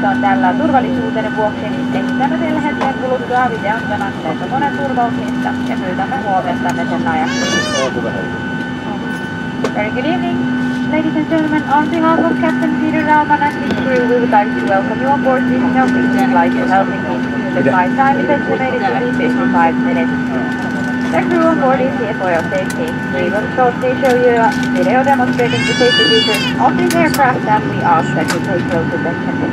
on tällä turvallisuuden vuoksi esitämme teille hetken kuluttua videon tämän lentokoneen turvauksista ja pyytämme huomiostanne sen ajaksi. Very good evening, ladies and gentlemen. On behalf of Captain Peter Rauman and his crew, we would like to welcome you on board this Norwegian flight to Helsinki. The flight time is estimated to be 55 minutes. The crew on board is here for your safety. We will shortly show you a video demonstrating the safety features of this aircraft and we ask that you pay close attention.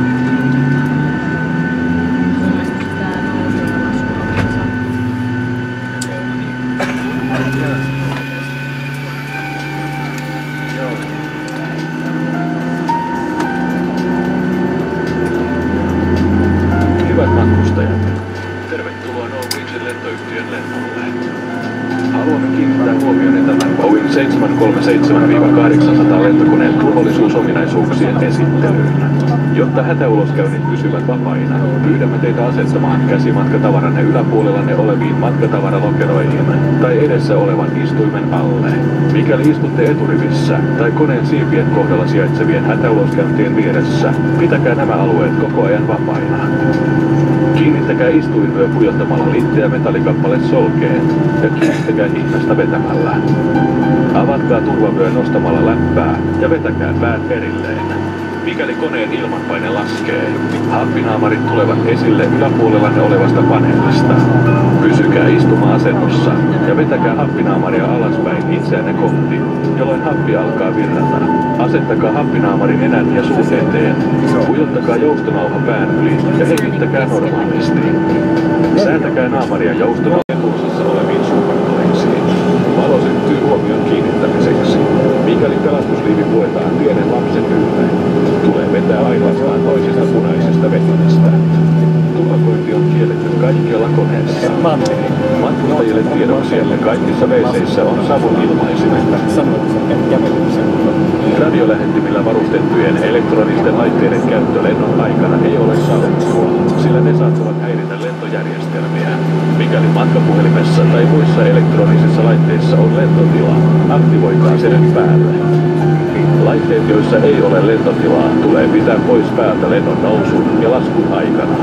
Hyvät matkustajat, tervetuloa Norwegian lentoyhtiön lennolle. Haluamme kiinnittää huomioon tämän Boeing 737-800 lentokoneen turvallisuusominaisuuksien esittelyyn. Jotta hätäuloskäynnit pysyvät vapaina, pyydämme teitä asettamaan käsimatkatavaranne yläpuolellanne oleviin matkatavaralokeroihin tai edessä olevan istuimen alle. Mikäli istutte eturivissä tai koneen siipien kohdalla sijaitsevien hätäuloskäyntien vieressä, pitäkää nämä alueet koko ajan vapaina. Kiinnittäkää istuinvyö pujottamalla litteä metallikappale solkeen ja kiinnittäkää hihnasta vetämällä. Avatkaa turvavyö nostamalla läppää ja vetäkää päät erilleen. Mikäli koneen ilmanpaine laskee, happinaamarit tulevat esille yläpuolellanne olevasta paneelista. Pysykää istuma-asennossa ja vetäkää happinaamaria alaspäin itseänne kohti, jolloin happi alkaa virrata. Asettakaa happinaamari nenän ja suun eteen. Pujottakaa joustonauha pään yli ja hengittäkää normaalisti. Sääntäkää naamaria joustonauhan etuosassa oleviin suunnantoisiin. Valo syttyy huomion kiinnittämiseksi. Mikäli pelastusliivi puetaan pienen lapsen ylle, tulee vetää ainoastaan toisesta punaisesta vetämästä. Tupakointi on kielletty kaikkialla koneessa. Matkustajille tiedoksi, että kaikissa WC:issä on savun ilmaisimet. Radiolähettimillä varustettujen elektronisten laitteiden käyttö lennon aikana ei ole sallittua, sillä ne saattavat häiritä lentojärjestelmiä. Mikäli matkapuhelimessa tai muissa elektronisissa laitteissa on lentotila, aktivoikaa se nyt päälle. Laitteet, joissa ei ole lentotilaa, tulee pitää pois päältä lennon nousun ja laskun aikana.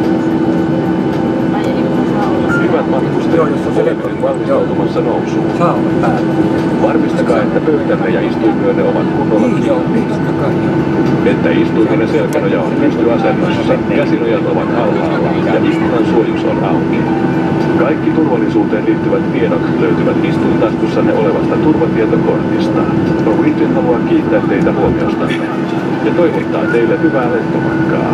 Hyvät matkustajat, olemme valmistautumassa nousuun. Varmistakaa, että pöytänne ja istuinvyönne ovat kunnolla kiinni. Että istuimen ja selkänoja on pystyasennossa, käsinojat ovat alhaalla ja ikkunan suojus on auki. Kaikki turvallisuuteen liittyvät tiedot löytyvät istuintaskussanne olevasta turvatietokortista. Norwegian haluaa kiittää teitä huomiostanne ja toivottaa teille hyvää lentomatkaa.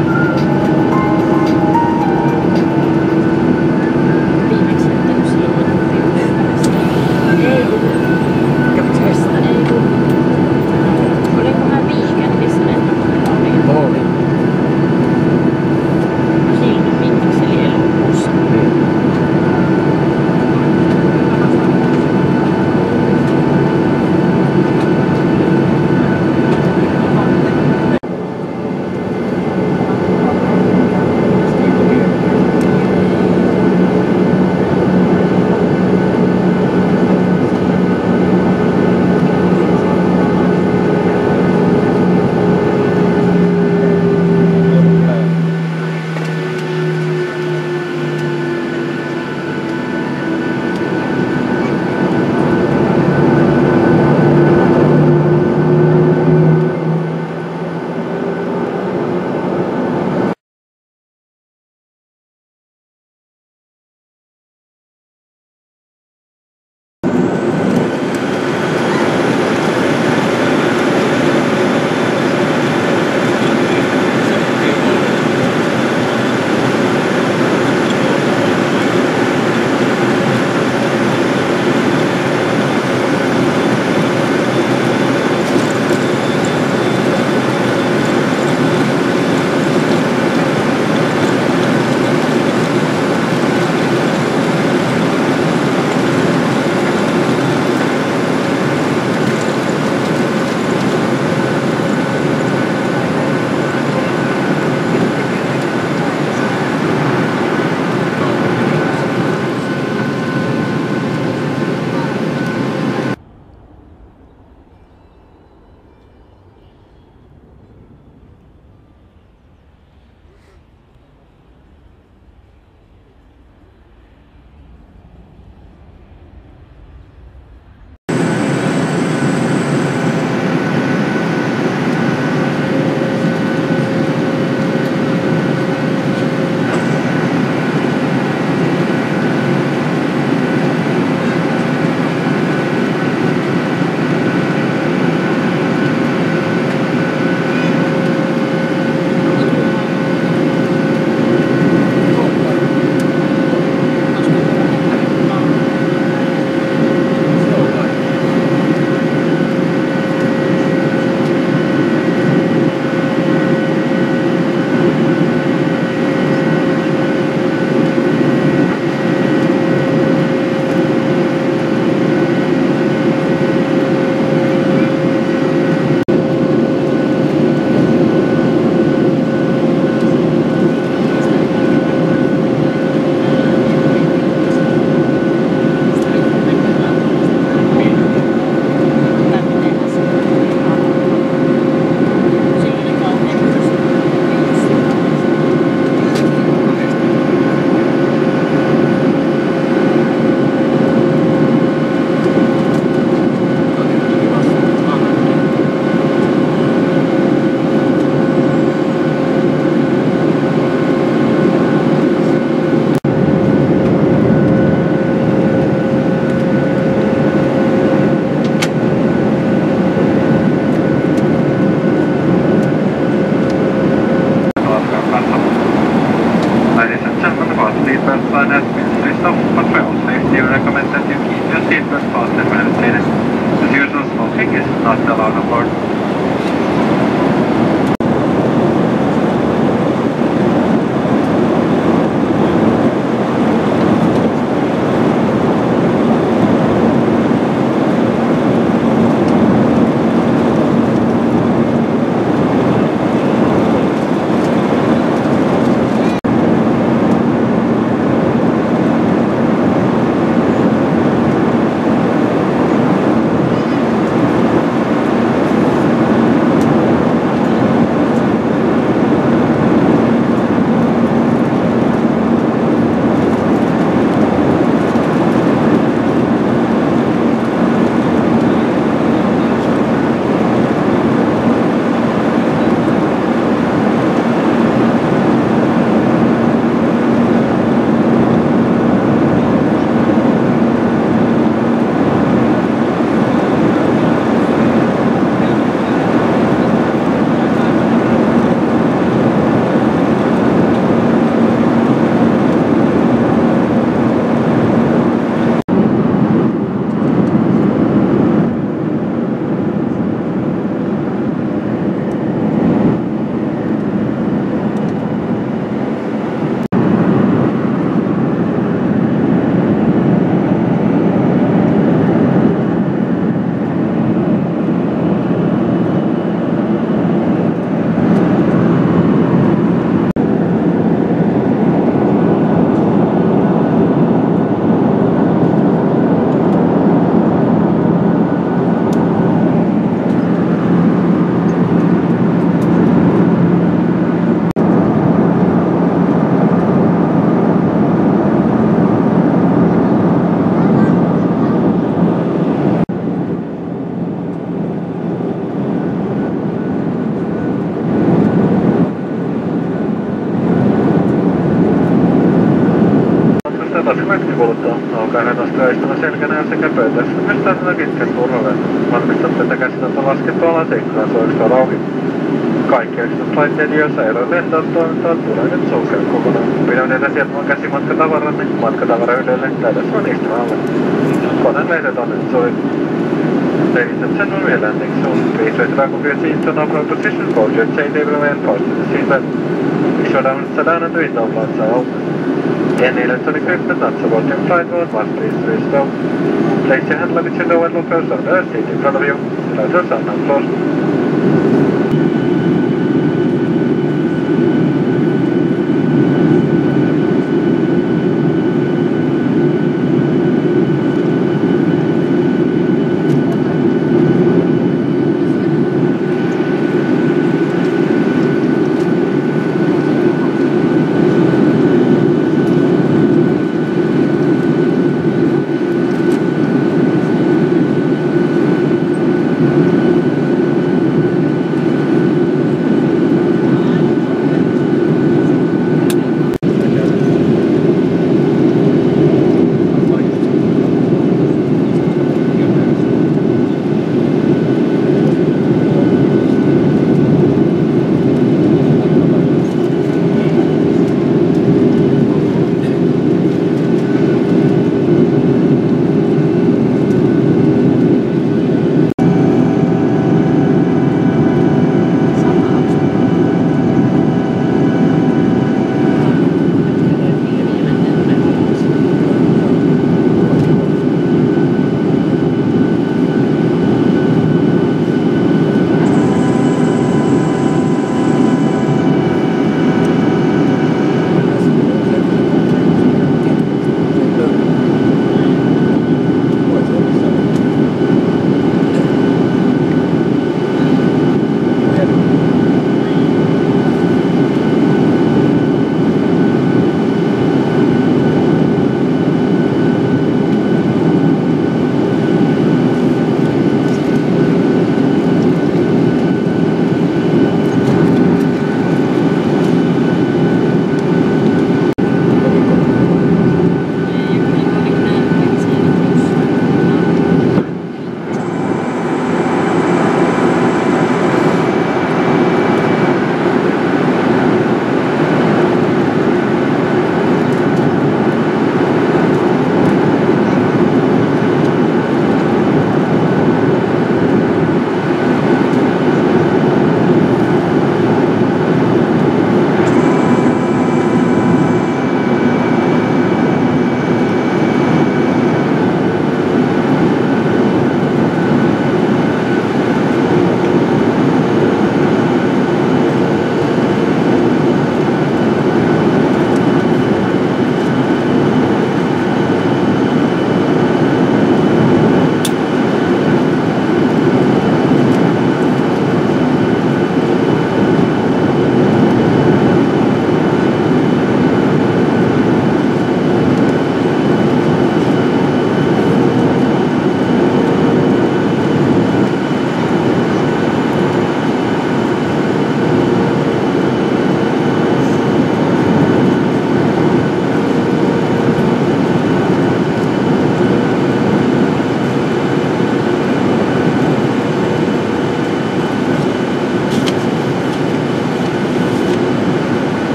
Sataisen metrin kuluttua alkaen nostaa istuma selkänä sekä pöytässä. Myös täytyy kitken turvalle. Varmistatte, että käsit on laskettu alas ikkunan suoristua rauhi. Kaikki ekstraslaitteet, joissa ei ole lentoa toimintaa, tulee nyt sulkea kokonaan. Pidän etäsieltä mun käsimatkatavaranne, matkatavara ylelle, täydessä on istuma alle. Koneen leiset on nyt suljettu. Ladies and gentlemen, we're landing soon. Please wait around for your seats and operate position for your chain table and parts to the seatbelt. Make sure down and down and the window lights are open. Any electronic equipment not supporting flight mode must be switched off. Place your hand luggage and overhead lockers on the seat in front of you. Slighters are now closed.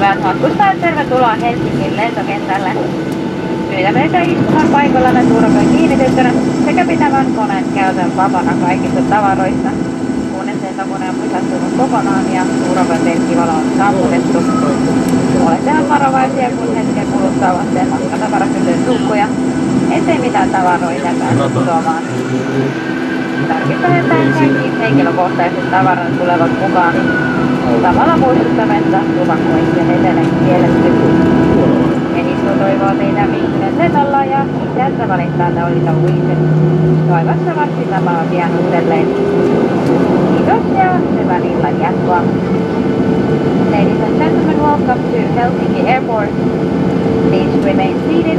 Hyvät matkustajat, tervetuloa Helsingin lentokentälle. Pyydämme teitä istumaan paikoillanne turvavyön kiinnitettynä sekä pitämään koneen käytön vapaana kaikista tavaroista. Kunnes lentokone on pysähtynyt kokonaan ja turvavyön telkkivalo on sammutettu. Olettehan varovaisia, kun hetken kuluttua avatte matkatavarakyllyn tukkuja, ettei mitään tavaroita pääse putoamaan. Tarkistaen, että kaikki henkilökohtaiset tavarat tulevat mukaan. Samalla muistuttamme, että tupakointi on edelleen kielletty. Enisto toivoo teitä viihtyneet lennolla ja kiittää, että valittaa oli Norwegian. Toivottavasti tapaa pian uudelleen. Kiitos ja hyvän illan jatkoa. Ladies and gentlemen, welcome to Helsinki Airport. Please remain seated.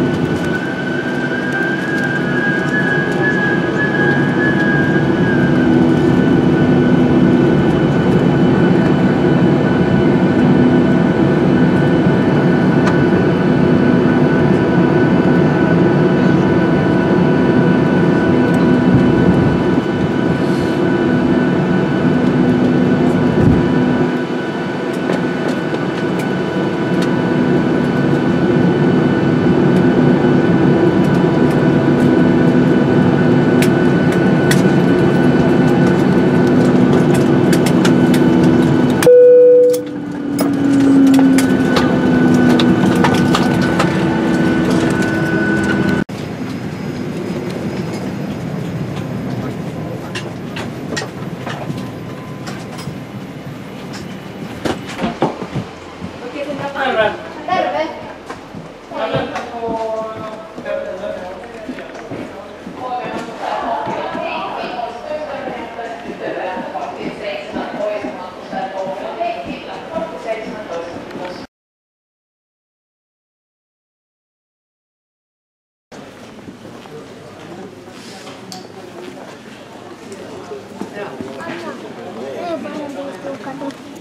Terve! Joo.